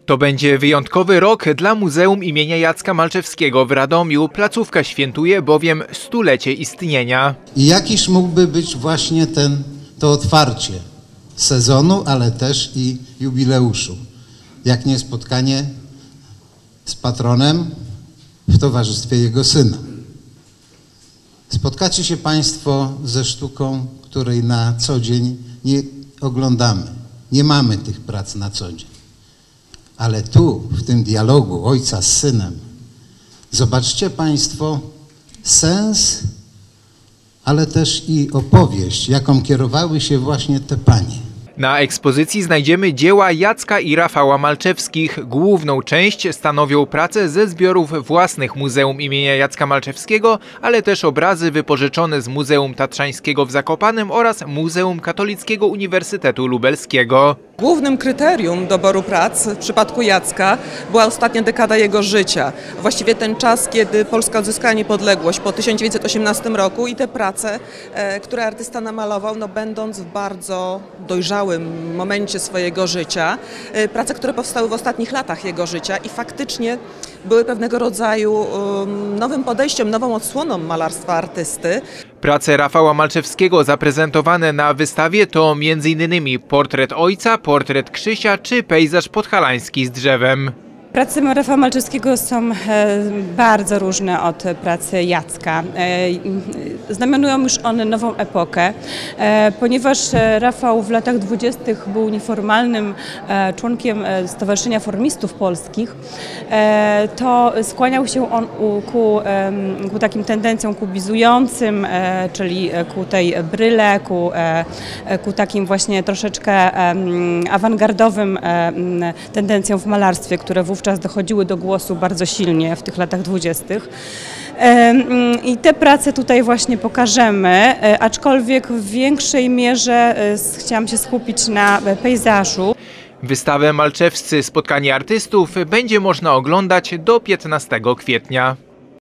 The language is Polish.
To będzie wyjątkowy rok dla Muzeum imienia Jacka Malczewskiego w Radomiu. Placówka świętuje bowiem 100-lecie istnienia. I jakiż mógłby być właśnie to otwarcie sezonu, ale też i jubileuszu. Jak nie spotkanie z patronem w towarzystwie jego syna. Spotkacie się Państwo ze sztuką, której na co dzień nie oglądamy. Nie mamy tych prac na co dzień. Ale tu, w tym dialogu ojca z synem, zobaczcie Państwo sens, ale też i opowieść, jaką kierowały się właśnie te panie. Na ekspozycji znajdziemy dzieła Jacka i Rafała Malczewskich. Główną część stanowią prace ze zbiorów własnych Muzeum imienia Jacka Malczewskiego, ale też obrazy wypożyczone z Muzeum Tatrzańskiego w Zakopanem oraz Muzeum Katolickiego Uniwersytetu Lubelskiego. Głównym kryterium doboru prac w przypadku Jacka była ostatnia dekada jego życia. Właściwie ten czas, kiedy Polska odzyskała niepodległość po 1918 roku i te prace, które artysta namalował, będąc w bardzo dojrzałym momencie swojego życia, prace, które powstały w ostatnich latach jego życia i faktycznie były pewnego rodzaju nowym podejściem, nową odsłoną malarstwa artysty. Prace Rafała Malczewskiego zaprezentowane na wystawie to m.in. portret ojca, portret Krzysia czy pejzaż podhalański z drzewem. Prace Rafała Malczewskiego są bardzo różne od pracy Jacka. Znamionują już one nową epokę, ponieważ Rafał w latach 20. był nieformalnym członkiem Stowarzyszenia Formistów Polskich, to skłaniał się on ku takim tendencjom kubizującym, czyli ku tej bryle, ku takim właśnie troszeczkę awangardowym tendencjom w malarstwie, które wówczas dochodziły do głosu bardzo silnie w tych latach 20. I te prace tutaj właśnie pokażemy, aczkolwiek w większej mierze chciałam się skupić na pejzażu. Wystawę Malczewscy Spotkanie Artystów będzie można oglądać do 15 kwietnia.